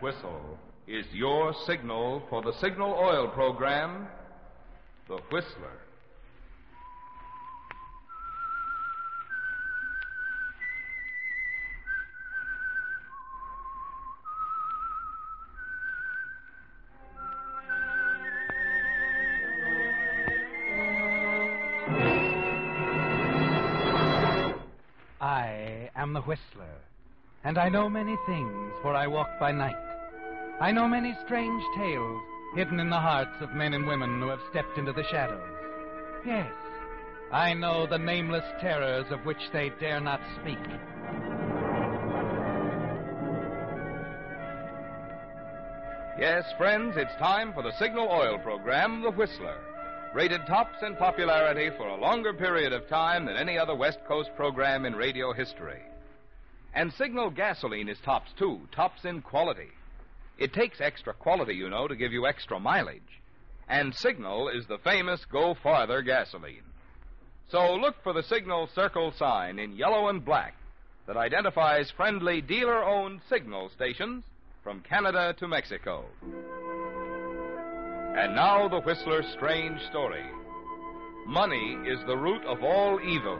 whistle is your signal for the Signal Oil program, The Whistler. I am the Whistler, and I know many things, for I walk by night. I know many strange tales hidden in the hearts of men and women who have stepped into the shadows. Yes, I know the nameless terrors of which they dare not speak. Yes, friends, it's time for the Signal Oil program, The Whistler. Rated tops in popularity for a longer period of time than any other West Coast program in radio history. And Signal gasoline is tops, too, tops in quality. It takes extra quality, you know, to give you extra mileage. And Signal is the famous Go Farther gasoline. So look for the Signal circle sign in yellow and black that identifies friendly dealer-owned Signal stations from Canada to Mexico. And now the Whistler's strange story. Money is the root of all evil.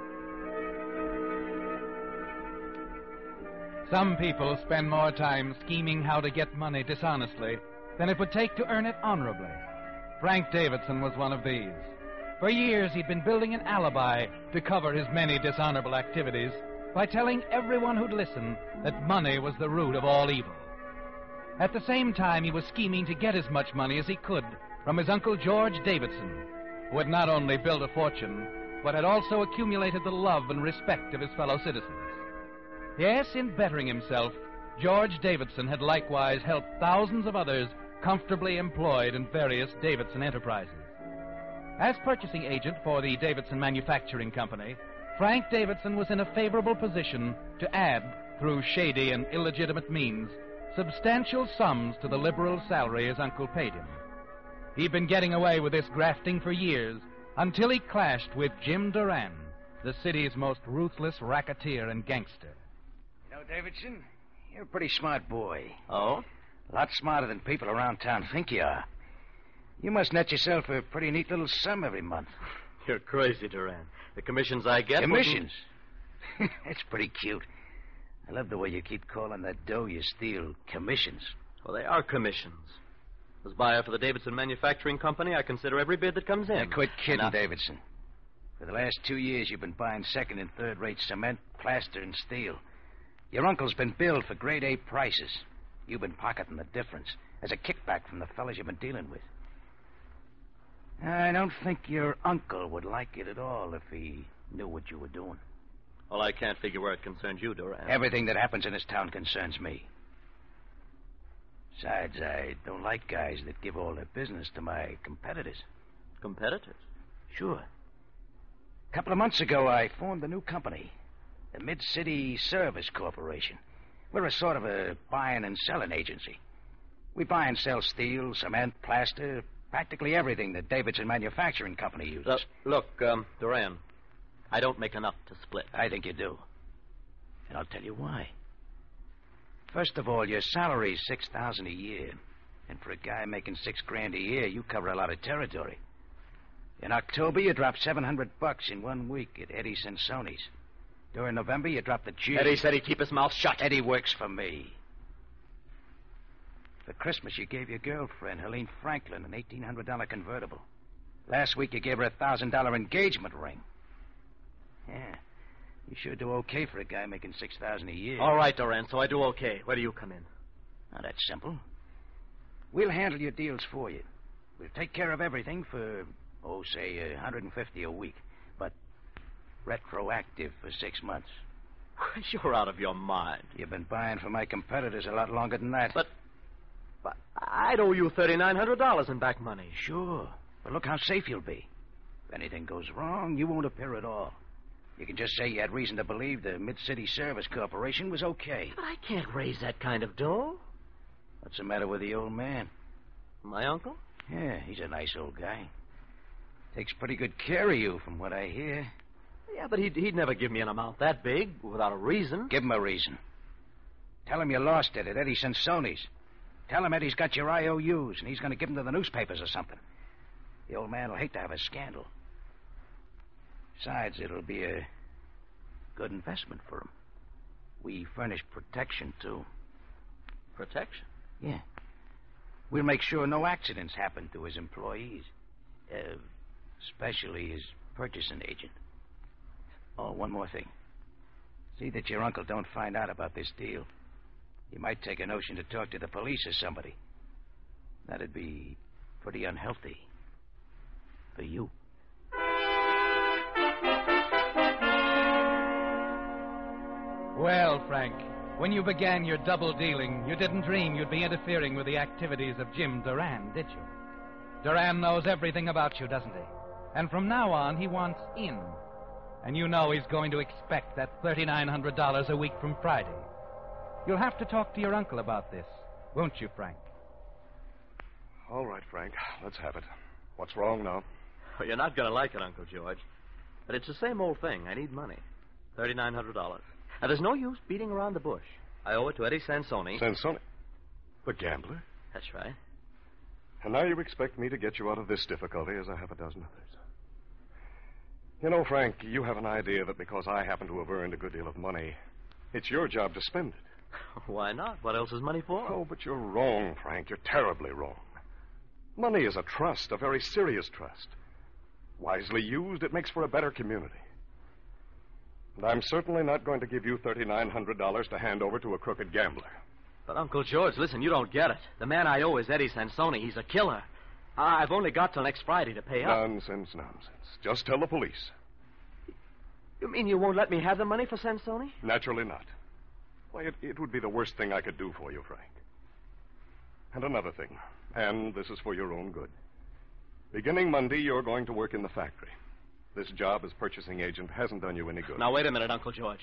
Some people spend more time scheming how to get money dishonestly than it would take to earn it honorably. Frank Davidson was one of these. For years, he'd been building an alibi to cover his many dishonorable activities by telling everyone who'd listen that money was the root of all evil. At the same time, he was scheming to get as much money as he could from his Uncle George Davidson, who had not only built a fortune, but had also accumulated the love and respect of his fellow citizens. Yes, in bettering himself, George Davidson had likewise helped thousands of others comfortably employed in various Davidson enterprises. As purchasing agent for the Davidson Manufacturing Company, Frank Davidson was in a favorable position to add, through shady and illegitimate means, substantial sums to the liberal salary his uncle paid him. He'd been getting away with this grafting for years until he clashed with Jim Duran, the city's most ruthless racketeer and gangster. You know, Davidson, you're a pretty smart boy. Oh? A lot smarter than people around town think you are. You must net yourself a pretty neat little sum every month. You're crazy, Duran. The commissions I get... Commissions? That's pretty cute. I love the way you keep calling that dough you steal commissions. Well, they are commissions. As buyer for the Davidson Manufacturing Company, I consider every bid that comes in. Now, quit kidding, Davidson. For the last 2 years, you've been buying second and third-rate cement, plaster, and steel. Your uncle's been billed for grade A prices. You've been pocketing the difference as a kickback from the fellas you've been dealing with. I don't think your uncle would like it at all if he knew what you were doing. Well, I can't figure where it concerns you, Duran. Everything that happens in this town concerns me. Besides, I don't like guys that give all their business to my competitors. Competitors? Sure. A couple of months ago, I formed a new company, the Mid-City Service Corporation. We're a sort of a buying and selling agency. We buy and sell steel, cement, plaster, practically everything that Davidson Manufacturing Company uses. Look, Duran, I don't make enough to split. I think you do. And I'll tell you why. First of all, your salary's $6,000 a year. And for a guy making $6,000 a year, you cover a lot of territory. In October, you dropped $700 in 1 week at Eddie Sansoni's. During November, you dropped the G. Eddie said he'd keep his mouth shut. Eddie works for me. For Christmas, you gave your girlfriend, Helene Franklin, an $1,800 convertible. Last week, you gave her a $1,000 engagement ring. Yeah. You sure do okay for a guy making $6,000 a year. All right, Duran, so I do okay. Where do you come in? Now, that's simple. We'll handle your deals for you. We'll take care of everything for, say, $150 a week. But retroactive for 6 months. You're out of your mind. You've been buying for my competitors a lot longer than that. But I'd owe you $3,900 in back money. Sure. But look how safe you'll be. If anything goes wrong, you won't appear at all. You can just say you had reason to believe the Mid-City Service Corporation was okay. But I can't raise that kind of dough. What's the matter with the old man? My uncle? Yeah, he's a nice old guy. Takes pretty good care of you, from what I hear. Yeah, but he'd never give me an amount that big without a reason. Give him a reason. Tell him you lost it at Eddie Sansoni's. Tell him Eddie's got your IOUs, and he's going to give them to the newspapers or something. The old man will hate to have a scandal. Besides, it'll be a good investment for him. We furnish protection, too. Protection? Yeah. We'll make sure no accidents happen to his employees. Especially his purchasing agent. Oh, one more thing. See that your uncle don't find out about this deal. He might take a notion to talk to the police or somebody. That'd be pretty unhealthy. For you. Well, Frank, when you began your double dealing, you didn't dream you'd be interfering with the activities of Jim Duran, did you? Duran knows everything about you, doesn't he? And from now on, he wants in. And you know he's going to expect that $3,900 a week from Friday. You'll have to talk to your uncle about this, won't you, Frank? All right, Frank. Let's have it. What's wrong now? Well, you're not going to like it, Uncle George. But it's the same old thing. I need money. $3,900. Now, there's no use beating around the bush. I owe it to Eddie Sansoni. Sansoni? The gambler? That's right. And now you expect me to get you out of this difficulty as I have a dozen others. You know, Frank, you have an idea that because I happen to have earned a good deal of money, it's your job to spend it. Why not? What else is money for? Oh, but you're wrong, Frank. You're terribly wrong. Money is a trust, a very serious trust. Wisely used, it makes for a better community. And I'm certainly not going to give you $3,900 to hand over to a crooked gambler. But, Uncle George, listen, you don't get it. The man I owe is Eddie Sansoni. He's a killer. I've only got till next Friday to pay up. Nonsense. Just tell the police. You mean you won't let me have the money for Sansoni? Naturally not. Why, it would be the worst thing I could do for you, Frank. And another thing, and this is for your own good. Beginning Monday, you're going to work in the factory. This job as purchasing agent hasn't done you any good. Now, wait a minute, Uncle George.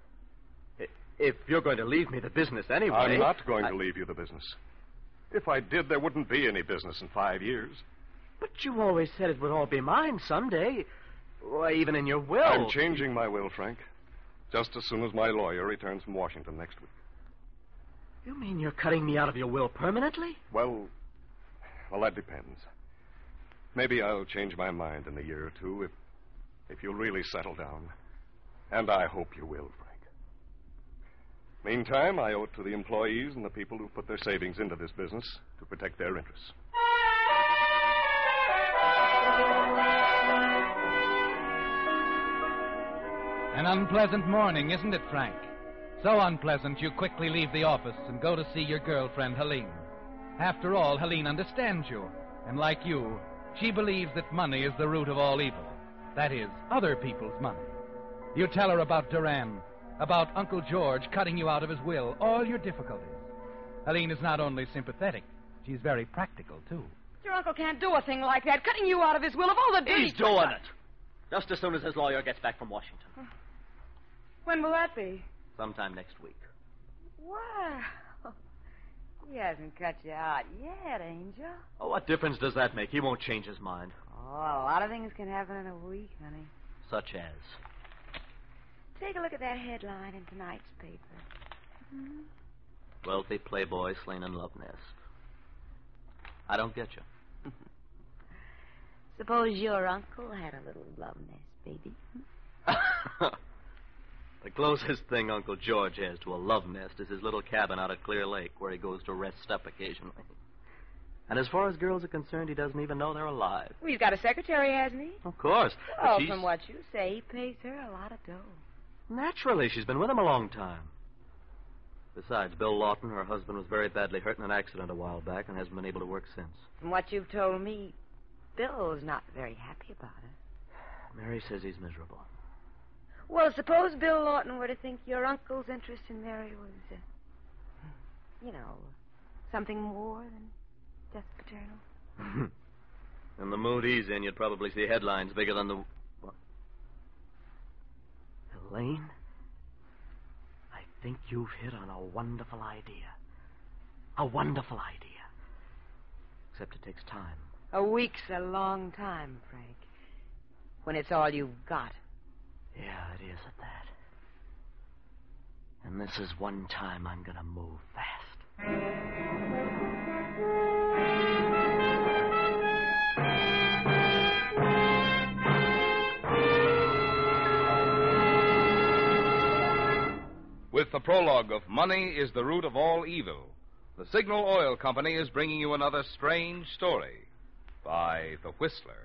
If you're going to leave me the business anyway... I'm not going to leave you the business. If I did, there wouldn't be any business in 5 years. But you always said it would all be mine someday. Why, even in your will... I'm changing my will, Frank. Just as soon as my lawyer returns from Washington next week. You mean you're cutting me out of your will permanently? Well, that depends. Maybe I'll change my mind in a year or two if you'll really settle down. And I hope you will, Frank. Meantime, I owe it to the employees and the people who put their savings into this business to protect their interests. An unpleasant morning, isn't it, Frank? So unpleasant you quickly leave the office and go to see your girlfriend, Helene. After all, Helene understands you. And like you, she believes that money is the root of all evil. That is, other people's money. You tell her about Duran, about Uncle George cutting you out of his will, all your difficulties. Helene is not only sympathetic, she's very practical, too. Your uncle can't do a thing like that, cutting you out of his will of all the dirty... He's doing it. Just as soon as his lawyer gets back from Washington. When will that be? Sometime next week. Wow. He hasn't cut you out yet, Angel. Oh, what difference does that make? He won't change his mind. Oh, a lot of things can happen in a week, honey. Such as? Take a look at that headline in tonight's paper. Mm-hmm. Wealthy playboy slain in love nest. I don't get you. Suppose your uncle had a little love nest, baby. The closest thing Uncle George has to a love nest is his little cabin out at Clear Lake, where he goes to rest up occasionally. And as far as girls are concerned, he doesn't even know they're alive. Well, he's got a secretary, hasn't he? Of course. Well, from what you say, he pays her a lot of dough. Naturally, she's been with him a long time. Besides, Bill Lawton, her husband, was very badly hurt in an accident a while back and hasn't been able to work since. From what you've told me, Bill's not very happy about it. Mary says he's miserable. Well, suppose Bill Lawton were to think your uncle's interest in Mary was, something more than just paternal. In the mood he's in, you'd probably see headlines bigger than the... What? Elaine? I think you've hit on a wonderful idea. A wonderful idea. Except it takes time. A week's a long time, Frank. When it's all you've got. Yeah, it is at that. And this is one time I'm going to move fast. the prologue of Money is the Root of All Evil, the Signal Oil Company is bringing you another strange story by The Whistler.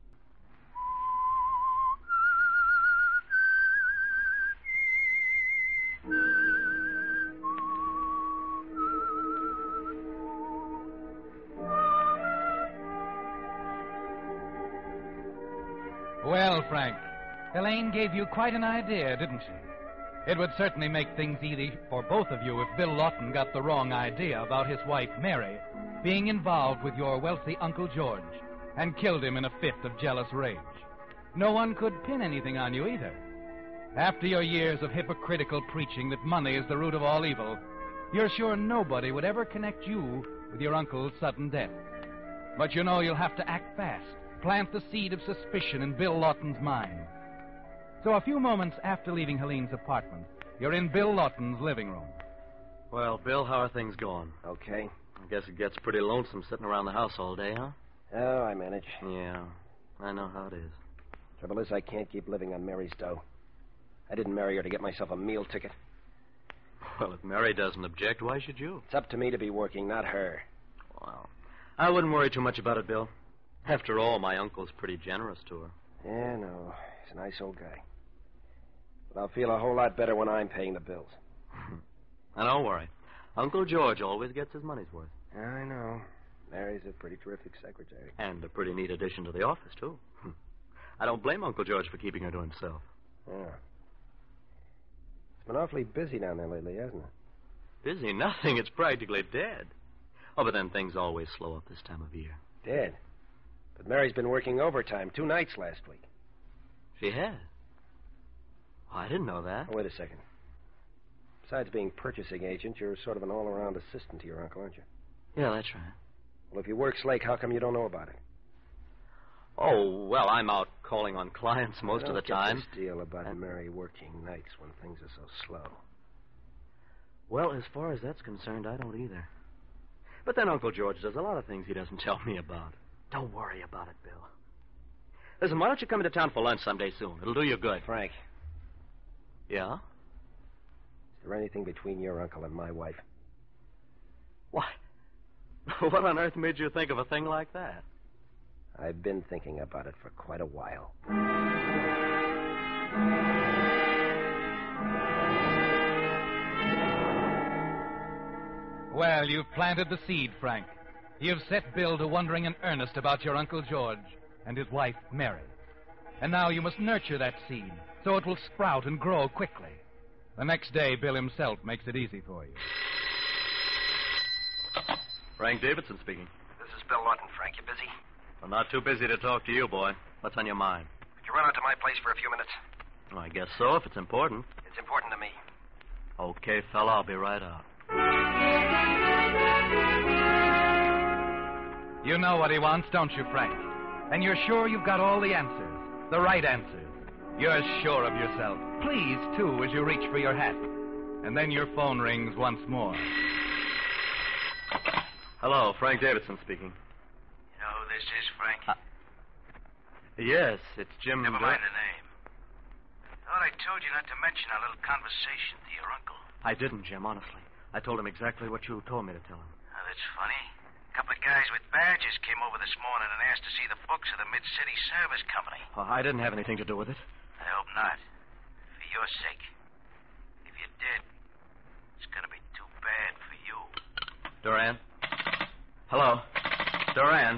Well, Frank, Elaine gave you quite an idea, didn't she? It would certainly make things easy for both of you if Bill Lawton got the wrong idea about his wife, Mary, being involved with your wealthy Uncle George and killed him in a fit of jealous rage. No one could pin anything on you either. After your years of hypocritical preaching that money is the root of all evil, you're sure nobody would ever connect you with your uncle's sudden death. But you know you'll have to act fast, plant the seed of suspicion in Bill Lawton's mind. So a few moments after leaving Helene's apartment, you're in Bill Lawton's living room. Well, Bill, how are things going? Okay. I guess it gets pretty lonesome sitting around the house all day, huh? Oh, I manage. Yeah, I know how it is. Trouble is, I can't keep living on Mary's dough. I didn't marry her to get myself a meal ticket. Well, if Mary doesn't object, why should you? It's up to me to be working, not her. Well, I wouldn't worry too much about it, Bill. After all, my uncle's pretty generous to her. Yeah, no. He's a nice old guy. But I'll feel a whole lot better when I'm paying the bills. Now, don't worry. Uncle George always gets his money's worth. I know. Mary's a pretty terrific secretary. And a pretty neat addition to the office, too. I don't blame Uncle George for keeping her to himself. Yeah. It's been awfully busy down there lately, hasn't it? Busy? Nothing. It's practically dead. Oh, but then things always slow up this time of year. Dead? But Mary's been working overtime 2 nights last week. She has? Oh, I didn't know that. Oh, wait a second. Besides being purchasing agent, you're sort of an all-around assistant to your uncle, aren't you? Yeah, that's right. Well, if you work Slake, how come you don't know about it? Oh, well, I'm out calling on clients most of the time. This deal about Mary working nights when things are so slow. Well, as far as that's concerned, I don't either. But then Uncle George does a lot of things he doesn't tell me about. Don't worry about it, Bill. Listen, why don't you come into town for lunch someday soon? It'll do you good. Frank. Yeah? Is there anything between your uncle and my wife? What? What on earth made you think of a thing like that? I've been thinking about it for quite a while. Well, you've planted the seed, Frank. You've set Bill to wondering in earnest about your Uncle George and his wife, Mary. And now you must nurture that seed so it will sprout and grow quickly. The next day, Bill himself makes it easy for you. Frank Davidson speaking. This is Bill Lawton, Frank. You busy? I'm not too busy to talk to you, boy. What's on your mind? Could you run out to my place for a few minutes? Well, I guess so, if it's important. It's important to me. Okay, fella, I'll be right out. You know what he wants, don't you, Frank? And you're sure you've got all the answers, the right answers. You're sure of yourself. Please, too, as you reach for your hat. And then your phone rings once more. Hello, Frank Davidson speaking. You know who this is, Frank? Yes, it's Jim. Never mind the name. Thought I told you not to mention our little conversation to your uncle. I didn't, Jim, honestly. I told him exactly what you told me to tell him. Oh, that's funny. A couple of guys with badges came over this morning and asked to see the books of the Mid-City Service Company. Oh, I didn't have anything to do with it. I hope not. For your sake. If you did, it's going to be too bad for you. Duran? Hello? Duran?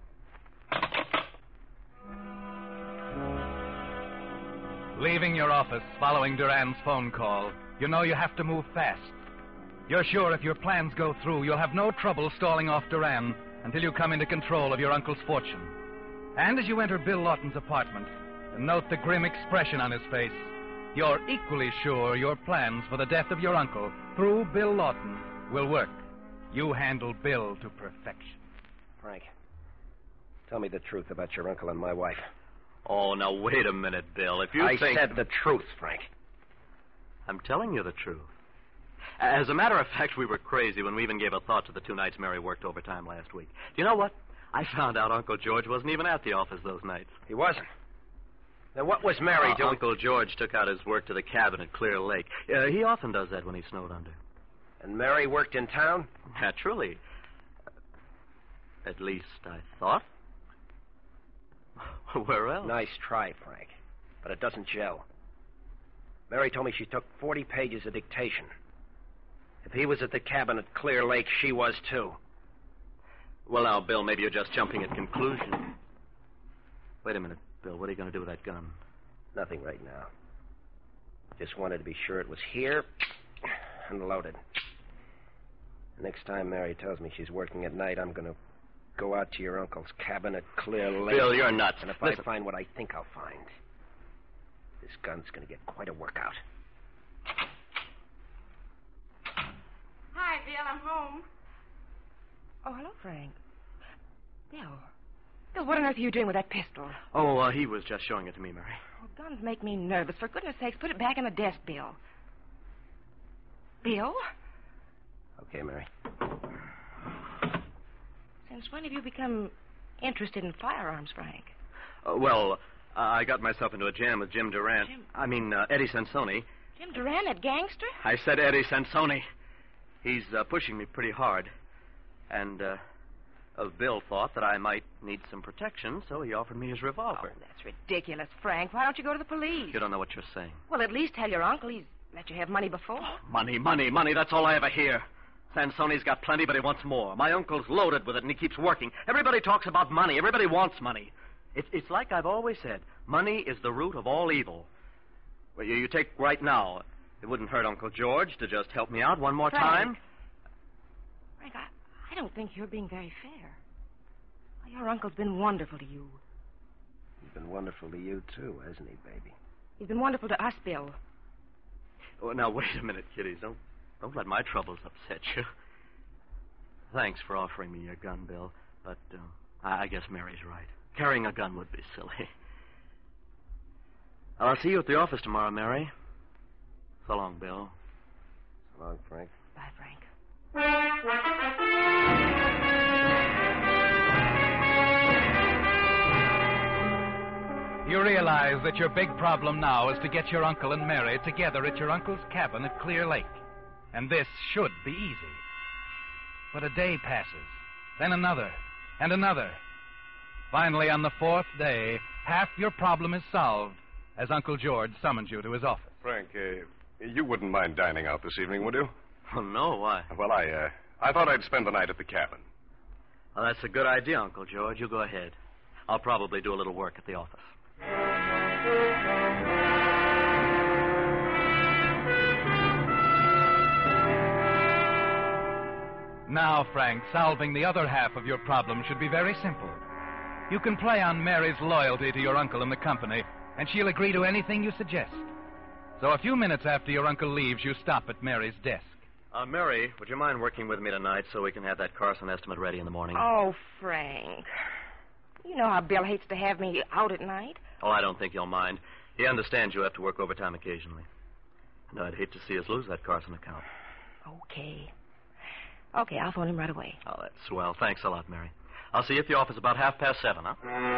Leaving your office, following Duran's phone call, you know you have to move fast. You're sure if your plans go through, you'll have no trouble stalling off Duran until you come into control of your uncle's fortune. And as you enter Bill Lawton's apartment and note the grim expression on his face, you're equally sure your plans for the death of your uncle through Bill Lawton will work. You handle Bill to perfection. Frank, tell me the truth about your uncle and my wife. Oh, now, wait a minute, Bill. If you I think... said the truth, Frank. I'm telling you the truth. As a matter of fact, we were crazy when we even gave a thought to the 2 nights Mary worked overtime last week. Do you know what? I found out Uncle George wasn't even at the office those nights. He wasn't? Now, what was Mary doing? Uncle George took out his work to the cabin at Clear Lake. He often does that when he's snowed under. And Mary worked in town? Naturally. At least I thought. Where else? Nice try, Frank. But it doesn't gel. Mary told me she took 40 pages of dictation. If he was at the cabin at Clear Lake, she was too. Well, now, Bill, maybe you're just jumping at conclusions. Wait a minute, Bill. What are you going to do with that gun? Nothing right now. Just wanted to be sure it was here and loaded. Next time Mary tells me she's working at night, I'm going to go out to your uncle's cabin at Clear Lake. Bill, you're nuts. And if I find what I think I'll find, this gun's going to get quite a workout. Hi, Bill. I'm home. Oh, hello, Frank. Bill. Bill, what on earth are you doing with that pistol? Oh, he was just showing it to me, Mary. Oh, guns make me nervous. For goodness sakes, put it back in the desk, Bill. Bill? Okay, Mary. Since when have you become interested in firearms, Frank? I got myself into a jam with Jim Durant. Eddie Sansoni. Jim Durant, that gangster? I said Eddie Sansoni. He's pushing me pretty hard. And Bill thought that I might need some protection, so he offered me his revolver. Oh, that's ridiculous, Frank. Why don't you go to the police? You don't know what you're saying. Well, at least tell your uncle he's let you have money before. Money, money, money. That's all I ever hear. Sansoni's got plenty, but he wants more. My uncle's loaded with it, and he keeps working. Everybody talks about money. Everybody wants money. It's like I've always said. Money is the root of all evil. Well, you take right now. It wouldn't hurt Uncle George to just help me out one more time. Frank, I don't think you're being very fair. Your uncle's been wonderful to you. He's been wonderful to you, too, hasn't he, baby? He's been wonderful to us, Bill. Oh, now, wait a minute, kiddies. Don't let my troubles upset you. Thanks for offering me your gun, Bill. But I guess Mary's right. Carrying a gun would be silly. I'll see you at the office tomorrow, Mary. So long, Bill. So long, Frank. Bye, Frank. You realize that your big problem now is to get your uncle and Mary together at your uncle's cabin at Clear Lake. And this should be easy. But a day passes, then another, and another. Finally, on the fourth day, half your problem is solved as Uncle George summons you to his office. Frank, you wouldn't mind dining out this evening, would you? Oh, no, why? Well, I thought I'd spend the night at the cabin. Well, that's a good idea, Uncle George. You go ahead. I'll probably do a little work at the office. Now, Frank, solving the other half of your problem should be very simple. You can play on Mary's loyalty to your uncle and the company, and she'll agree to anything you suggest. So a few minutes after your uncle leaves, you stop at Mary's desk. Mary, would you mind working with me tonight so we can have that Carson estimate ready in the morning? Oh, Frank. You know how Bill hates to have me out at night. Oh, I don't think you'll mind. He understands you have to work overtime occasionally. And I'd hate to see us lose that Carson account. Okay. Okay, I'll phone him right away. Oh, that's swell. Thanks a lot, Mary. I'll see you at the office about 7:30, huh?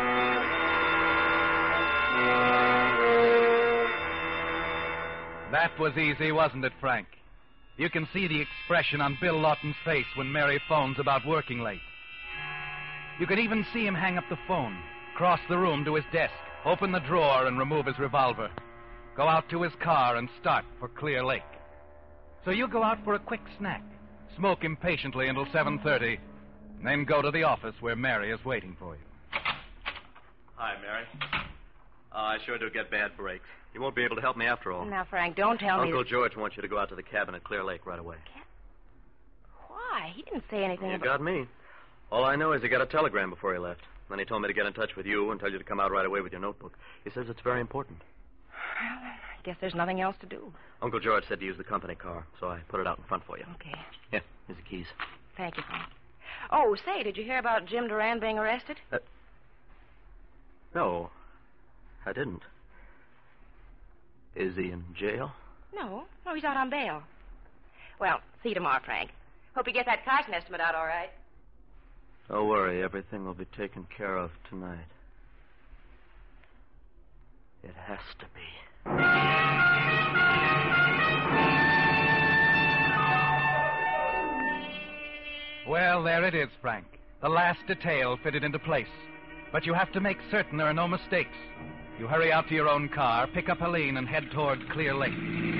That was easy, wasn't it, Frank? You can see the expression on Bill Lawton's face when Mary phones about working late. You can even see him hang up the phone, cross the room to his desk, open the drawer and remove his revolver, go out to his car and start for Clear Lake. So you go out for a quick snack, smoke impatiently until 7:30, then go to the office where Mary is waiting for you. Hi, Mary. I sure do get bad breaks. You won't be able to help me after all. Now, Frank, don't tell me... Uncle George wants you to go out to the cabin at Clear Lake right away. Why? He didn't say anything You about... got me. All I know is he got a telegram before he left. Then he told me to get in touch with you and tell you to come out right away with your notebook. He says it's very important. Well, I guess there's nothing else to do. Uncle George said to use the company car, so I put it out in front for you. Okay. Here, here's the keys. Thank you, Frank. Oh, say, did you hear about Jim Durant being arrested? No, I didn't. Is he in jail? No, he's out on bail. Well, see you tomorrow, Frank. Hope you get that Carson estimate out all right. Don't worry, everything will be taken care of tonight. It has to be. Well, there it is, Frank. The last detail fitted into place. But you have to make certain there are no mistakes. You hurry out to your own car, pick up Helene, and head toward Clear Lake.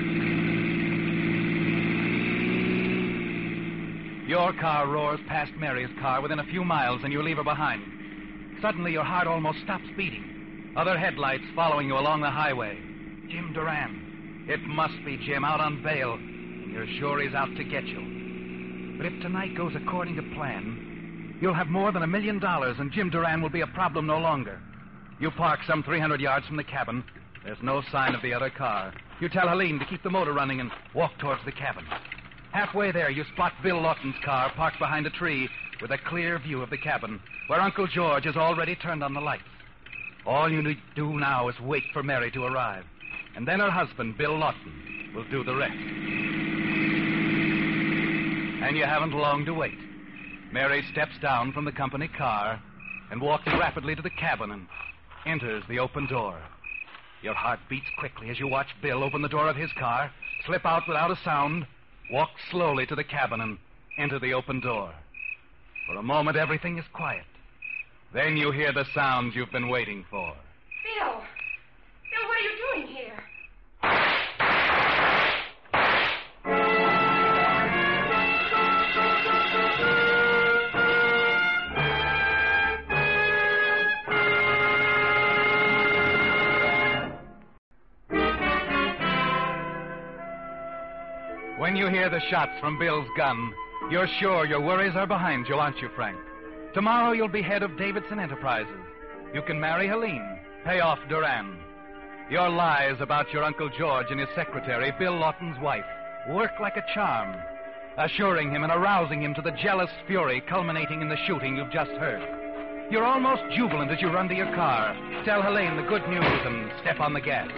Your car roars past Mary's car within a few miles, and you leave her behind. Suddenly, your heart almost stops beating. Other headlights following you along the highway. Jim Duran. It must be Jim out on bail, and you're sure he's out to get you. But if tonight goes according to plan, you'll have more than $1 million, and Jim Duran will be a problem no longer. You park some 300 yards from the cabin. There's no sign of the other car. You tell Helene to keep the motor running and walk towards the cabin. Halfway there, you spot Bill Lawton's car parked behind a tree with a clear view of the cabin, where Uncle George has already turned on the lights. All you need to do now is wait for Mary to arrive, and then her husband, Bill Lawton, will do the rest. And you haven't long to wait. Mary steps down from the company car and walks rapidly to the cabin and enters the open door. Your heart beats quickly as you watch Bill open the door of his car, slip out without a sound, walk slowly to the cabin and enter the open door. For a moment, everything is quiet. Then you hear the sounds you've been waiting for. Bill! Bill, what are you doing here? When you hear the shots from Bill's gun, you're sure your worries are behind you, aren't you, Frank? Tomorrow you'll be head of Davidson Enterprises. You can marry Helene, pay off Duran. Your lies about your Uncle George and his secretary, Bill Lawton's wife, work like a charm, assuring him and arousing him to the jealous fury culminating in the shooting you've just heard. You're almost jubilant as you run to your car, tell Helene the good news, and step on the gas.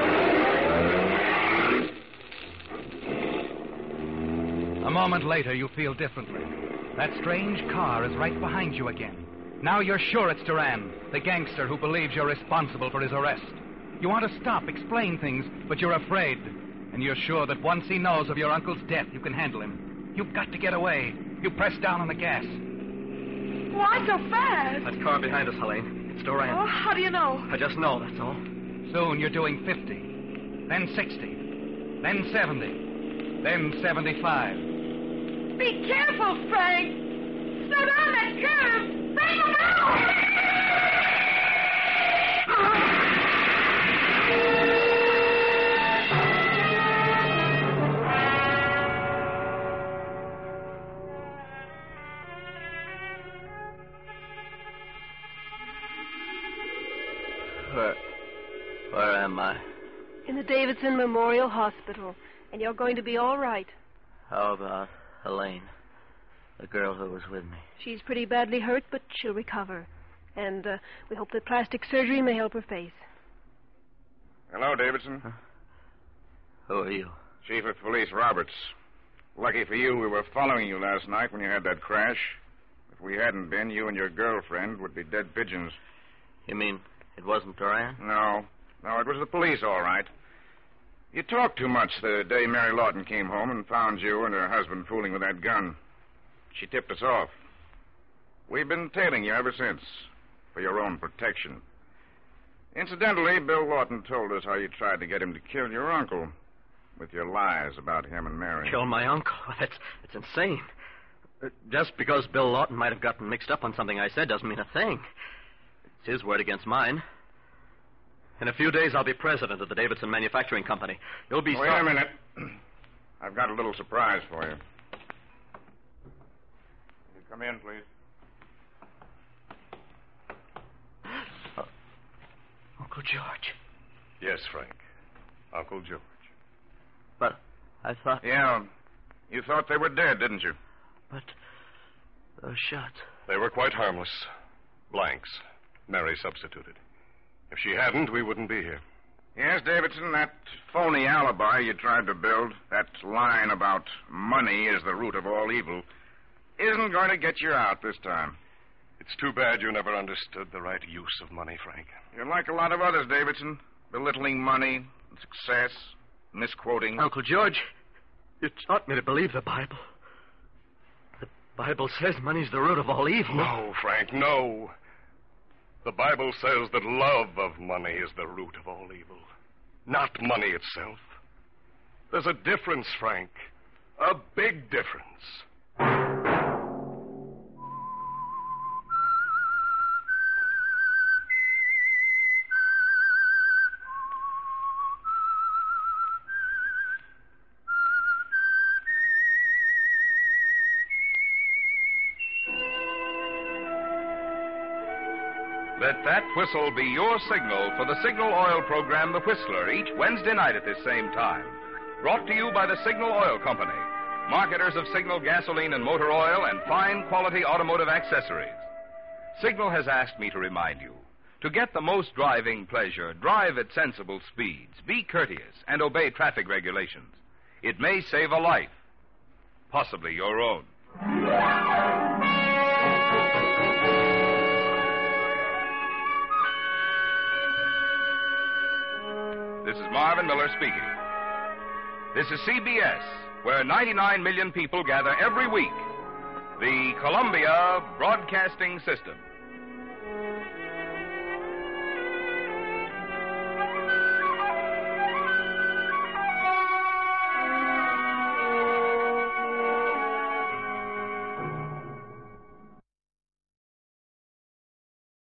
A moment later, you feel differently. That strange car is right behind you again. Now you're sure it's Duran, the gangster who believes you're responsible for his arrest. You want to stop, explain things, but you're afraid. And you're sure that once he knows of your uncle's death, you can handle him. You've got to get away. You press down on the gas. Why so fast? That car behind us, Helene. It's Duran. Oh, how do you know? I just know, that's all. Soon you're doing 50, then 60, then 70, then 75. Be careful, Frank! Slow down that curve! Bring him out! Where am I? In the Davidson Memorial Hospital, and you're going to be all right. How about Helene, the girl who was with me? She's pretty badly hurt, but she'll recover. And we hope that plastic surgery may help her face. Hello, Davidson. Huh? Who are you? Chief of Police Roberts. Lucky for you, we were following you last night when you had that crash. If we hadn't been, you and your girlfriend would be dead pigeons. You mean it wasn't Duran? No, it was the police, all right. You talked too much the day Mary Lawton came home and found you and her husband fooling with that gun. She tipped us off. We've been tailing you ever since, for your own protection. Incidentally, Bill Lawton told us how you tried to get him to kill your uncle with your lies about him and Mary. Kill my uncle? That's insane. Just because Bill Lawton might have gotten mixed up on something I said doesn't mean a thing. It's his word against mine. In a few days, I'll be president of the Davidson Manufacturing Company. You'll be... Wait a minute. I've got a little surprise for you. Will you come in, please? Uncle George. Yes, Frank. Uncle George. But I thought... Yeah. You thought they were dead, didn't you? But those shots... They were quite harmless. Blanks. Mary substituted. If she hadn't, we wouldn't be here. Yes, Davidson, that phony alibi you tried to build, that line about money is the root of all evil, isn't going to get you out this time. It's too bad you never understood the right use of money, Frank. You're like a lot of others, Davidson. Belittling money, success, misquoting. Uncle George, you taught me to believe the Bible. The Bible says money's the root of all evil. No, Frank, no. The Bible says that love of money is the root of all evil, not money itself. There's a difference, Frank. A big difference. Let that whistle be your signal for the Signal Oil program, The Whistler, each Wednesday night at this same time. Brought to you by the Signal Oil Company, marketers of Signal gasoline and motor oil and fine quality automotive accessories. Signal has asked me to remind you, to get the most driving pleasure, drive at sensible speeds, be courteous, and obey traffic regulations. It may save a life, possibly your own. This is Marvin Miller speaking. This is CBS, where 99 million people gather every week. The Columbia Broadcasting System.